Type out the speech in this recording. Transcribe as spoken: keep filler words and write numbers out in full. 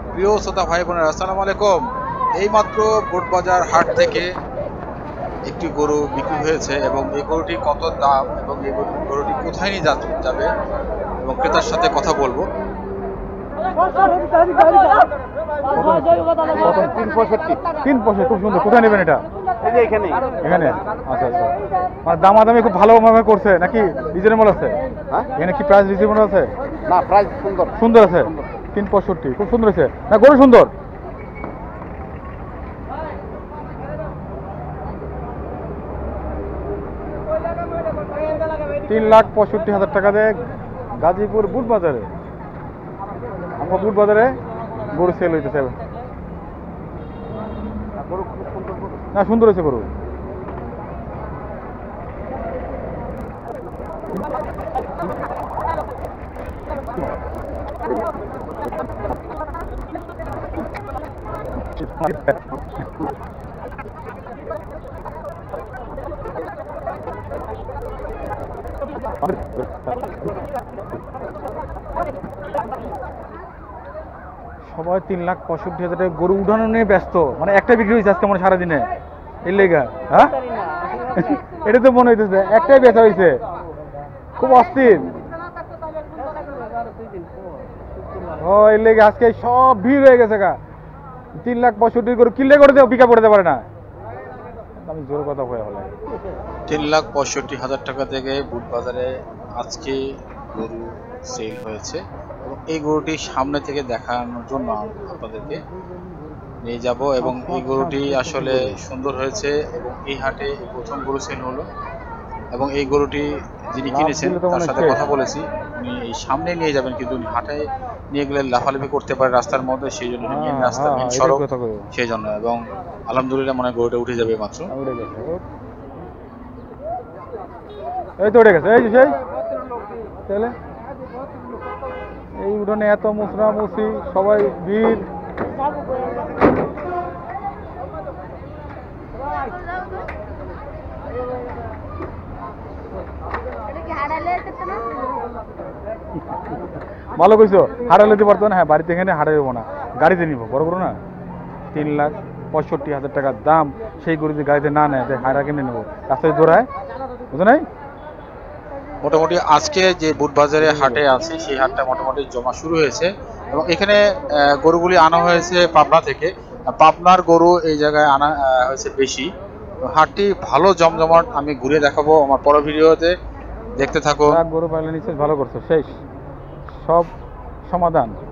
প্রিয় শ্রোতা ভাই বোনেরা, আসসালামু আলাইকুম। এইমাত্র বোটবাজার হাট থেকে একটি গরু বিক্রি হয়েছে এবং এই গরুটি কত দাম এবং এই গরুটি কোথায় নিয়ে যাবে এবং ক্রেতার সাথে কথা বলবো। তিন পঁয়ষট্টি তিন পঁয়ষট্টি খুব সুন্দর। কোথায় নেবেন এটা? এখানে এখানে আচ্ছা আচ্ছা। মানে দামাদামি খুব ভালোভাবে করছে নাকি রিজনেবল আছে? হ্যাঁ, এখানে কি প্রাইস রিজনেবল আছে? না, প্রাইস সুন্দর সুন্দর আছে। তিন পঁয়ষট্টি খুব সুন্দর আছে না? গরু সুন্দর। তিন লাখ পঁয়ষট্টি হাজার টাকা দিয়ে গাজীপুর বুট বাজারে, আমরা বুট বাজারে গরু সেল হইতেছে। না, সুন্দর হয়েছে গরু। সবাই তিন লাখ পঁয়ষট্টি হাজার টাকা গরু উঠানো নিয়ে ব্যস্ত। মানে একটা বিক্রি হয়েছে আজকে মনে সারাদিনে এর লেগা। হ্যাঁ, এটা তো মনে হইতেছে একটাই বেচা হয়েছে। খুব অস্থির। ও, এর লেগে আজকে সব ভিড় হয়ে গেছে গা। তিন লাখ পঁয়ষট্টি গরু কিনলে করে দেও, বিকা পড়তে পারে না। আমি জোর কথা হয়ে হলো। তিন লাখ পঁয়ষট্টি হাজার টাকা থেকে বুট বাজারে আজকে গরু সেল হয়েছে এবং এই গরুটি সামনে থেকে দেখানোর জন্য আপনাদেরকে নিয়ে যাব এবং এই গরুটি আসলে সুন্দর হয়েছে এবং এই হাটে প্রথম গরু সেল হলো এবং এই গরুটি যিনি কিনেছেন তার সাথে কথা বলেছি, উনি এই সামনে নিয়ে যাবেন, কিন্তু উনি হাটে নিয়ে গেলে লাফালাফি করতে পারে রাস্তার মধ্যে, সেই জন্য মেন রাস্তা মেন সড়ক, সেই জন্য। এবং আলহামদুলিল্লাহ মনে হয় গরুটা উঠে যাবে মাত্র। এই তো উঠে গেছে। এই সেই তাহলে এই উঠোনে এত মুসরা মুসি, সবাই ভিড়। ভালো কইছো, হাড়া লেতে পারতো না। হ্যাঁ, বাড়িতে এখানে হাড়া দেবো না, গাড়িতে নিবো। বড় করো না, তিন লাখ পঁয়ষট্টি হাজার টাকার দাম। সেই গরু যদি গাড়িতে না নেয়, হাড়া কেমনি নেবো? রাস্তায় দৌড়ায়, বুঝো নাই? মোটামুটি আজকে যে বুটবাজারে হাটে আছে সেই হাটটা মোটামুটি জমা শুরু হয়েছে এবং এখানে গরুগুলি আনা হয়েছে পাবনা থেকে। পাবনার গরু এই জায়গায় আনা হয়েছে বেশি। হাটটি ভালো জমজমাট, আমি ঘুরে দেখাবো আমার পরের ভিডিওতে, দেখতে থাকো। গরু পাইলে নিশ্চয় ভালো করছো, শেষ সব সমাধান।